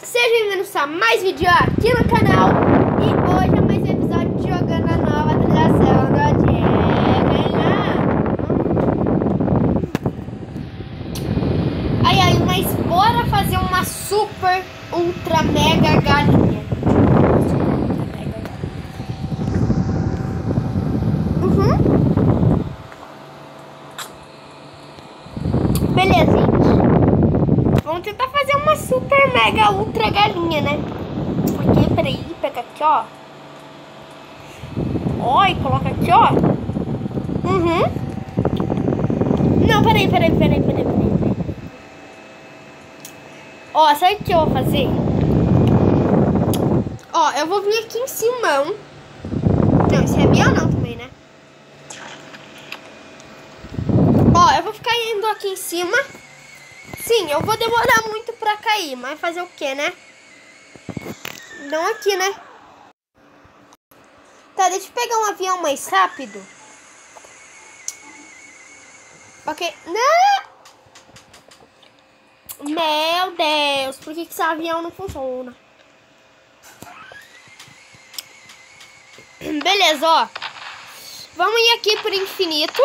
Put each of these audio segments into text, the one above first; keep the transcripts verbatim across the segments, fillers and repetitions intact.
Sejam bem-vindos a mais vídeo aqui no canal. E hoje é mais um episódio de jogando a nova atualização do Jagana. Ai, ai, mas bora fazer uma super, ultra, mega galinha. Uhum. Beleza, gente. Vamos tentar fazer uma super, mega, ultra galinha, né? Aqui, peraí, pega aqui, ó. Ó, e coloca aqui, ó. Uhum. Não, peraí, peraí, peraí, peraí, peraí. Ó, sabe o que eu vou fazer? Ó, eu vou vir aqui em cima. Não, esse é avião não também, né? Ó, eu vou ficar indo aqui em cima. Sim, eu vou demorar muito pra cair, mas fazer o que, né? Não aqui, né? Tá, deixa eu pegar um avião mais rápido. Ok. Não! Meu Deus, por que que esse avião não funciona? Beleza, ó. Vamos ir aqui pro infinito.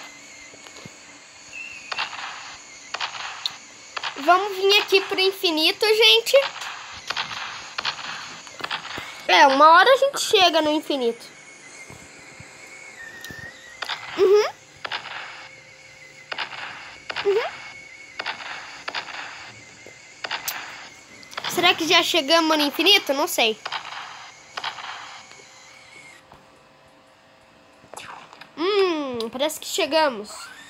Vamos vir aqui pro infinito, gente. É, uma hora a gente chega no infinito. Uhum. Uhum. Será que já chegamos no infinito? Não sei. Hum, parece que chegamos.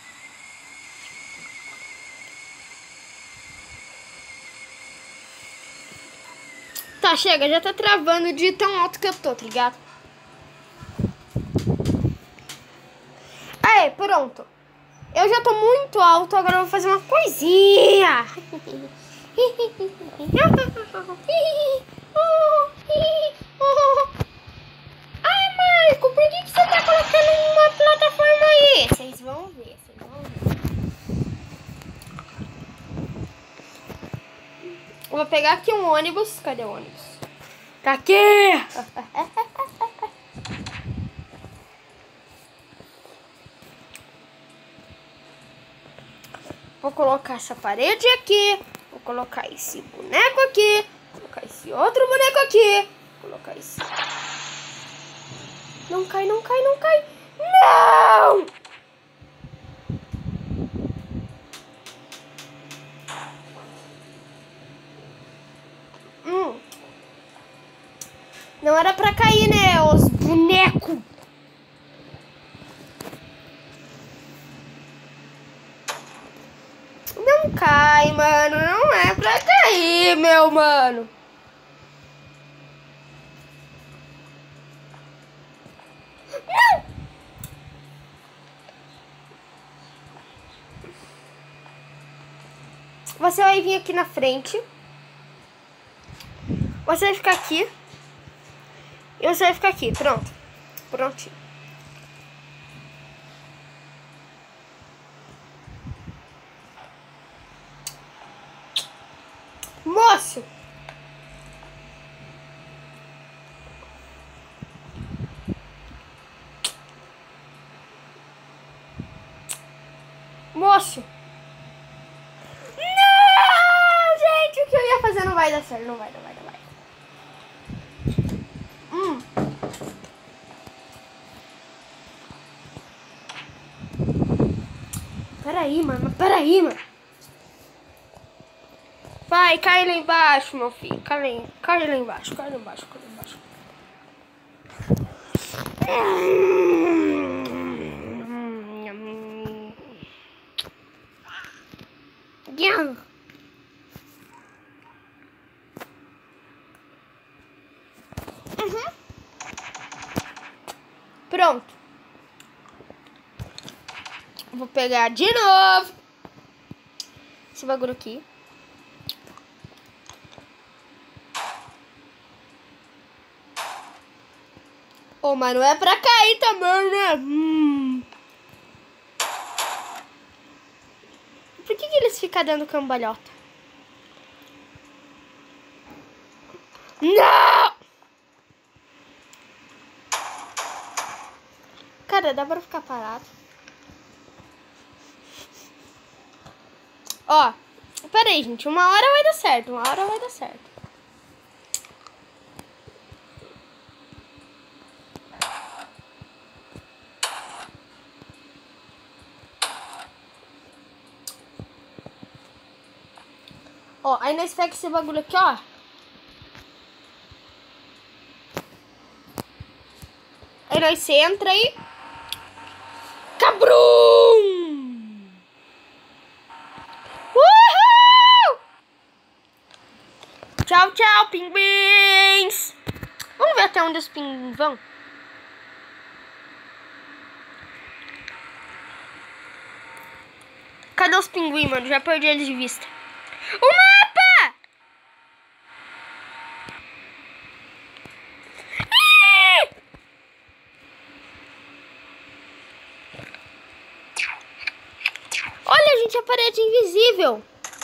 Tá, chega, já tá travando de tão alto que eu tô, tá ligado? Aí, pronto. Eu já tô muito alto, agora eu vou fazer uma coisinha. Ai, Marco, por que que você tá colocando uma plataforma aí? Vocês vão ver, vocês vão ver. Eu vou pegar aqui um ônibus. Cadê o ônibus? Tá aqui! Vou colocar essa parede aqui. Vou colocar esse boneco aqui. Vou colocar esse outro boneco aqui. Vou colocar esse... Não cai, não cai, não cai. Não! Hum. Não era pra cair, né, os bonecos. Não cai, mano. Não é pra cair, meu mano. Não! Você vai vir aqui na frente. Você vai ficar aqui. E você vai ficar aqui. Pronto. Prontinho. Moço! Moço! Não! Gente, o que eu ia fazer não vai dar certo. Não vai, não vai, não vai. Hum. Peraí, mano. Peraí, mano. Vai, cai lá embaixo, meu filho. Cai lá, cai lá embaixo, cai lá embaixo, cai lá embaixo. Uhum. Pronto. Vou pegar de novo esse bagulho aqui. Ô, oh, mas não é pra cair também, né? Hum. Por que que eles ficam dando cambalhota? Não! Cara, dá pra ficar parado. Ó, pera aí, gente. Uma hora vai dar certo. Uma hora vai dar certo. Ó, aí nós pega esse bagulho aqui, ó. Aí nós entra aí. Cabrum! Uhul! Tchau, tchau, pinguins! Vamos ver até onde os pinguins vão. Cadê os pinguins, mano? Já perdi eles de vista. O mapa! Ih! Olha, gente, a parede invisível.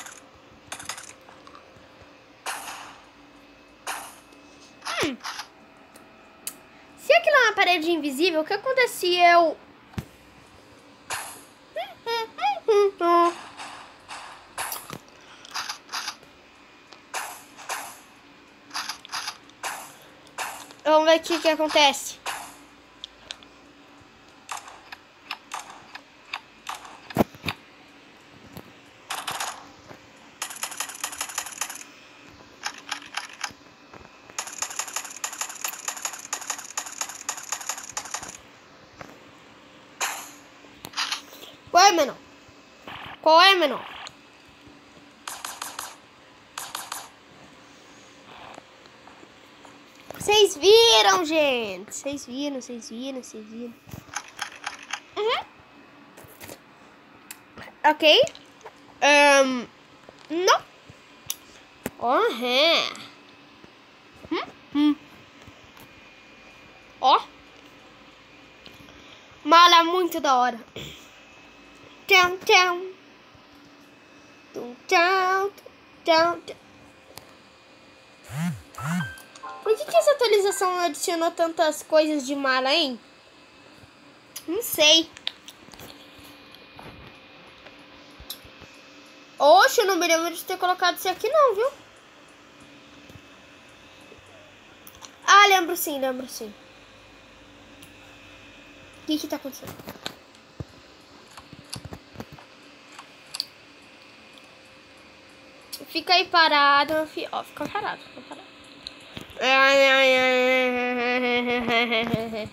Hum. Se aquilo é uma parede invisível, o que acontece se eu... Vamos ver o que que acontece. Qual é, menor? Qual é, menor? Vocês viram, gente? Vocês viram, vocês viram, vocês viram. Uhum. Ok. Um, não. Uhum. Hum, hum. Ó. Mala muito da hora. Tchau, tchau. Tchau, tchau, tchau. Por que que essa atualização adicionou tantas coisas de mala, hein? Não sei. Oxe, eu não me lembro de ter colocado isso aqui não, viu? Ah, lembro sim, lembro sim. O que que tá acontecendo? Fica aí parado, meu filho. Ó, fica parado, fica parado. Ai, ai, ai.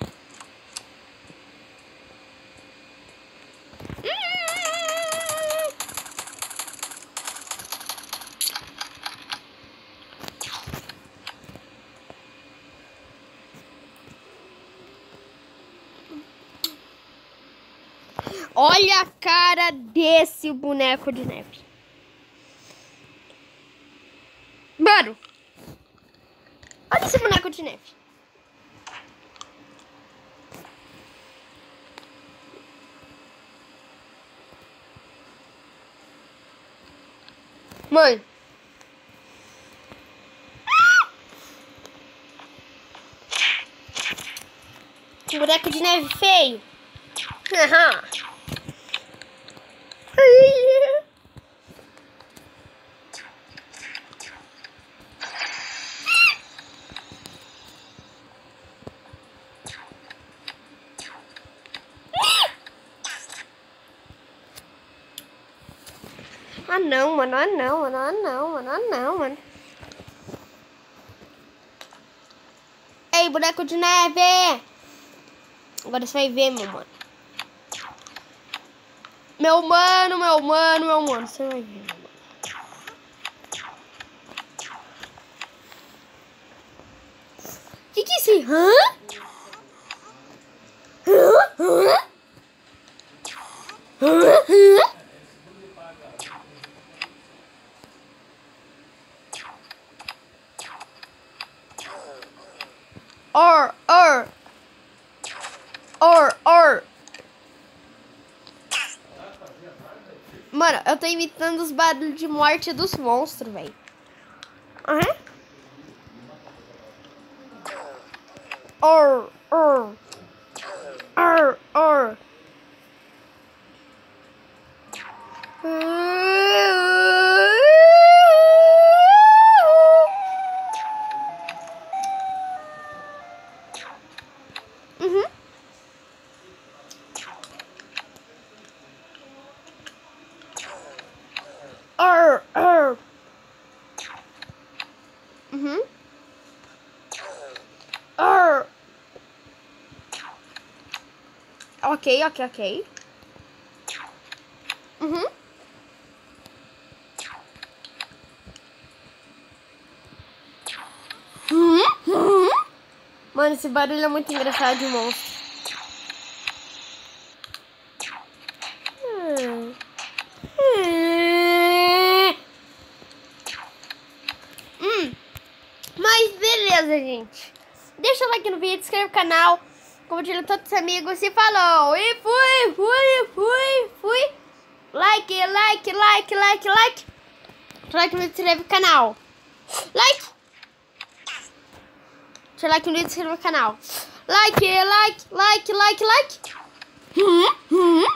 Olha a cara desse boneco de neve. Mano, olha esse boneco de neve. Mãe. Que boneco de neve feio. Ah não, mano, ah não, mano, ah não, mano, ah não, mano. Ei, boneco de neve! Agora você vai ver, meu mano. Meu mano, meu mano, meu mano, você vai ver, meu mano. Que que é esse? Hã? Hã? Hã? Hã? Hã? Or, or, or, or. Mano, eu tô imitando os barulhos de morte dos monstros, velho. Uhum. or, or, or, or. Uhum. Or, or. Uhum. Or. Ok, ok, ok. Uhum. Uhum. Uhum. Mano, esse barulho é muito engraçado de monstro. Hum. Hum. Mas beleza, gente. Deixa o like no vídeo, se inscreve no canal, compartilha com todos os amigos e falou. E fui, fui, fui, fui. Like, like, like, like, like. Like no vídeo, se inscreve no canal. Like. Deixa o like no vídeo, se inscreve no canal. Like, like, like, like, like. Hum, hum.